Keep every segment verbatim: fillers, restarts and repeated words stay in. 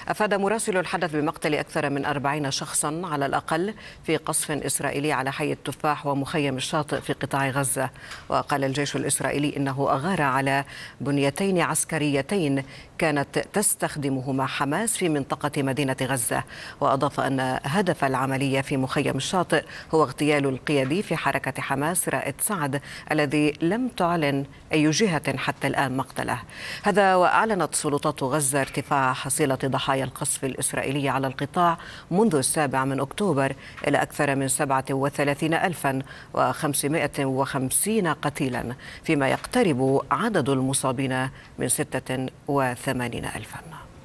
أفاد مراسل الحدث بمقتل أكثر من أربعين شخصا على الأقل في قصف إسرائيلي على حي التفاح ومخيم الشاطئ في قطاع غزة. وقال الجيش الإسرائيلي إنه أغار على بنيتين عسكريتين كانت تستخدمهما حماس في منطقة مدينة غزة. وأضاف أن هدف العملية في مخيم الشاطئ هو اغتيال القيادي في حركة حماس رائد سعد الذي لم تعلن أي جهة حتى الآن مقتله. هذا وأعلنت سلطات غزة ارتفاع حصيلة ضحايا القصف الإسرائيلي على القطاع منذ السابع من أكتوبر إلى أكثر من سبعة وثلاثين ألفا وخمسمائة وخمسين قتيلا، فيما يقترب عدد المصابين من ستة وثمانين ألفا.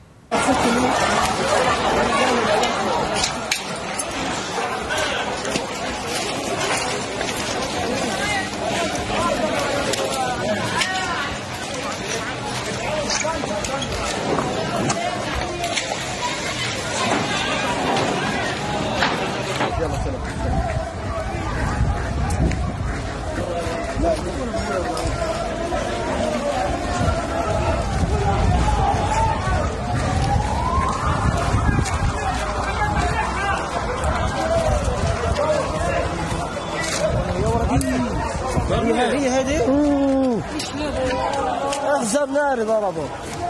هي هذه احزاب ناري ضربوا.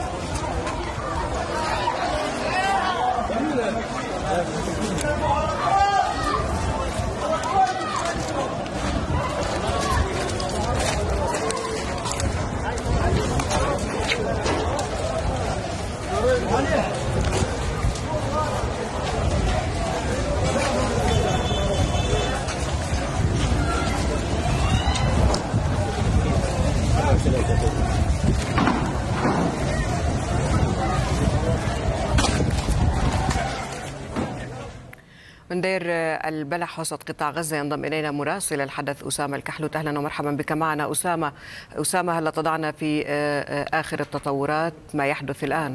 من دير البلح وسط قطاع غزة ينضم إلينا مراسل الحدث أسامة الكحلوت. أهلا ومرحبا بك معنا أسامة. أسامة، هل تضعنا في آخر التطورات ما يحدث الآن؟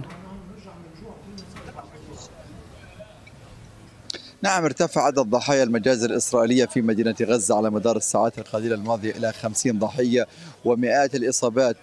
نعم، ارتفع عدد ضحايا المجازر الإسرائيلية في مدينة غزة على مدار الساعات القليلة الماضية إلى خمسين ضحية ومئات الإصابات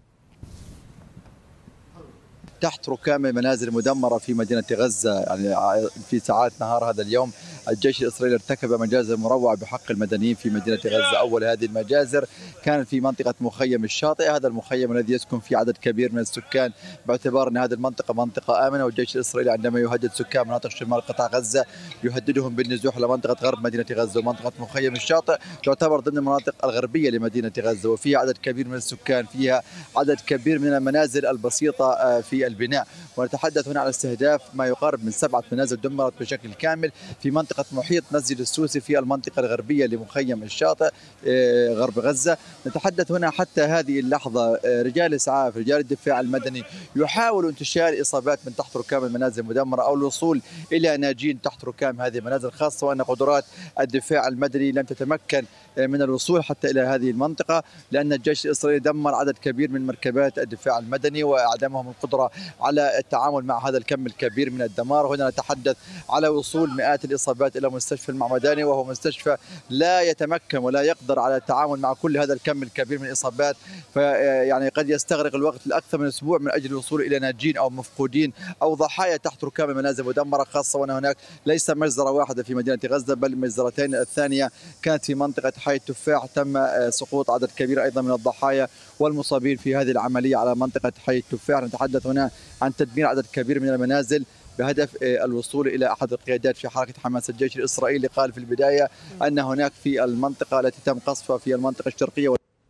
تحت ركام منازل مدمرة في مدينة غزة. يعني في ساعات نهار هذا اليوم الجيش الإسرائيلي ارتكب مجازر مروعة بحق المدنيين في مدينة غزة. أول هذه المجازر كانت في منطقة مخيم الشاطئ، هذا المخيم الذي يسكن فيه عدد كبير من السكان باعتبار أن هذه المنطقة منطقة آمنة، والجيش الإسرائيلي عندما يهدد سكان مناطق شمال قطاع غزة يهددهم بالنزوح لمنطقة غرب مدينة غزة. ومنطقة مخيم الشاطئ تعتبر ضمن المناطق الغربية لمدينة غزة وفيها عدد كبير من السكان، فيها عدد كبير من المنازل البسيطة في البناء. ونتحدث هنا على استهداف ما يقارب من سبعة منازل دمرت بشكل كامل في منطقة محيط مسجد السوسي في المنطقة الغربية لمخيم الشاطئ غرب غزة. نتحدث هنا حتى هذه اللحظة رجال إسعاف، رجال الدفاع المدني يحاولوا انتشال إصابات من تحت ركام المنازل المدمرة أو الوصول إلى ناجين تحت ركام هذه المنازل، خاصة وأن قدرات الدفاع المدني لم تتمكن من الوصول حتى إلى هذه المنطقة، لأن الجيش الإسرائيلي دمر عدد كبير من مركبات الدفاع المدني وأعدمهم القدرة على التعامل مع هذا الكم الكبير من الدمار. هنا نتحدث على وصول مئات الإصابات إلى مستشفى المعمداني، وهو مستشفى لا يتمكن ولا يقدر على التعامل مع كل هذا الكم الكبير من الإصابات، فيعني قد يستغرق الوقت لأكثر من أسبوع من أجل الوصول إلى ناجين أو مفقودين أو ضحايا تحت ركام المنازل المدمرة، خاصة وأن هناك ليس مجزرة واحدة في مدينة غزة بل مجزرتين. الثانية كانت في منطقة حي التفاح، تم سقوط عدد كبير أيضا من الضحايا والمصابين في هذه العملية على منطقة حي التفاح. نتحدث هنا عن تدمير عدد كبير من المنازل بهدف الوصول إلى أحد القيادات في حركة حماس. الجيش الإسرائيلي قال في البداية أن هناك في المنطقة التي تم قصفها في المنطقة الشرقية.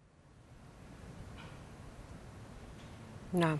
نعم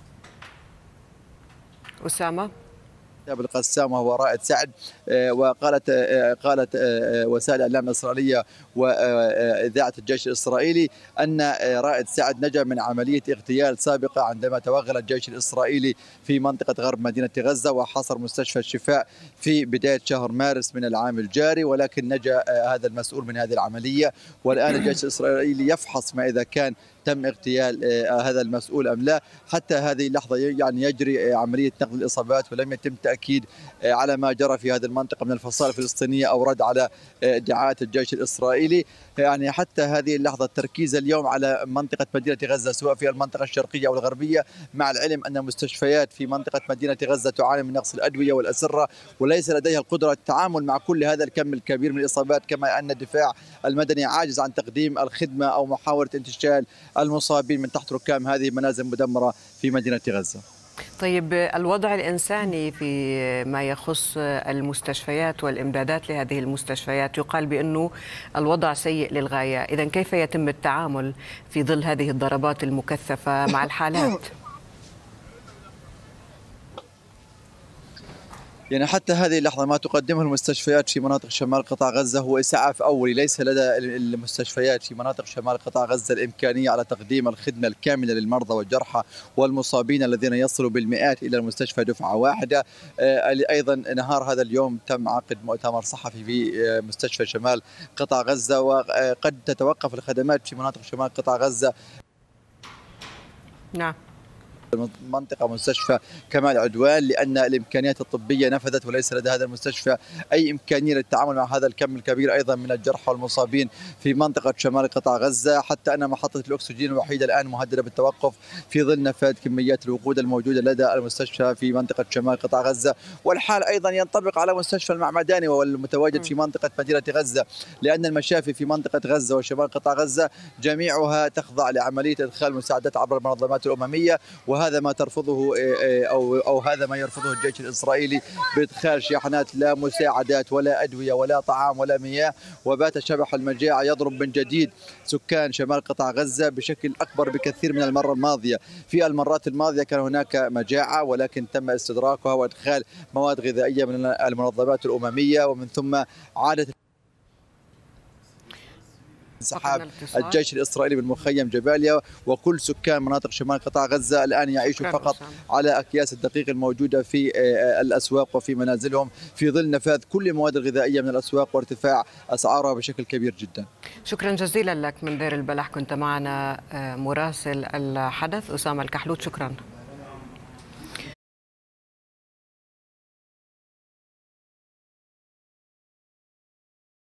أسامة. القسام وهو رائد سعد، وقالت قالت وسائل الاعلام الاسرائيليه واذاعه الجيش الاسرائيلي ان رائد سعد نجا من عمليه اغتيال سابقه عندما توغل الجيش الاسرائيلي في منطقه غرب مدينه غزه وحاصر مستشفى الشفاء في بدايه شهر مارس من العام الجاري، ولكن نجا هذا المسؤول من هذه العمليه. والان الجيش الاسرائيلي يفحص ما اذا كان تم اغتيال هذا المسؤول أم لا. حتى هذه اللحظة يعني يجري عملية نقل الإصابات، ولم يتم تأكيد على ما جرى في هذه المنطقة من الفصائل الفلسطينية أو رد على ادعاءات الجيش الإسرائيلي. يعني حتى هذه اللحظة التركيز اليوم على منطقة مدينة غزة، سواء في المنطقة الشرقية أو الغربية، مع العلم أن مستشفيات في منطقة مدينة غزة تعاني من نقص الأدوية والأسرة، وليس لديها القدرة التعامل مع كل هذا الكم الكبير من الإصابات، كما أن الدفاع المدني عاجز عن تقديم الخدمة أو محاولة انتشال المصابين من تحت ركام هذه المنازل المدمرة في مدينة غزة. طيب، الوضع الإنساني في ما يخص المستشفيات والإمدادات لهذه المستشفيات، يقال بأنه الوضع سيء للغاية، إذن كيف يتم التعامل في ظل هذه الضربات المكثفة مع الحالات؟ يعني حتى هذه اللحظة ما تقدمه المستشفيات في مناطق شمال قطاع غزة هو إسعاف أولي، ليس لدى المستشفيات في مناطق شمال قطاع غزة الإمكانية على تقديم الخدمة الكاملة للمرضى والجرحى والمصابين الذين يصلوا بالمئات إلى المستشفى دفعة واحدة. أيضا نهار هذا اليوم تم عقد مؤتمر صحفي في مستشفى شمال قطاع غزة، وقد تتوقف الخدمات في مناطق شمال قطاع غزة. نعم. منطقة مستشفى كمال عدوان، لأن الإمكانيات الطبية نفذت وليس لدى هذا المستشفى أي إمكانية للتعامل مع هذا الكم الكبير أيضا من الجرحى والمصابين في منطقة شمال قطاع غزة. حتى أن محطة الأكسجين الوحيدة الآن مهددة بالتوقف في ظل نفاذ كميات الوقود الموجودة لدى المستشفى في منطقة شمال قطاع غزة. والحال أيضا ينطبق على مستشفى المعمداني والمتواجد في منطقة مدينة غزة، لأن المشافي في منطقة غزة وشمال قطاع غزة جميعها تخضع لعملية إدخال مساعدات عبر المنظمات الأممية، وهذا ما ترفضه أو أو هذا ما يرفضه الجيش الإسرائيلي بإدخال شاحنات لا مساعدات ولا أدوية ولا طعام ولا مياه. وبات شبح المجاعة يضرب من جديد سكان شمال قطاع غزة بشكل أكبر بكثير من المرة الماضية. في المرات الماضية كان هناك مجاعة، ولكن تم استدراكها وإدخال مواد غذائية من المنظمات الأممية، ومن ثم عادت انسحاب الجيش الإسرائيلي من مخيم جباليا، وكل سكان مناطق شمال قطاع غزة الآن يعيشوا فقط على أكياس الدقيق الموجودة في الأسواق وفي منازلهم، في ظل نفاذ كل المواد الغذائية من الأسواق وارتفاع أسعارها بشكل كبير جدا. شكرا جزيلا لك من دير البلح، كنت معنا مراسل الحدث أسامة الكحلوت، شكرا.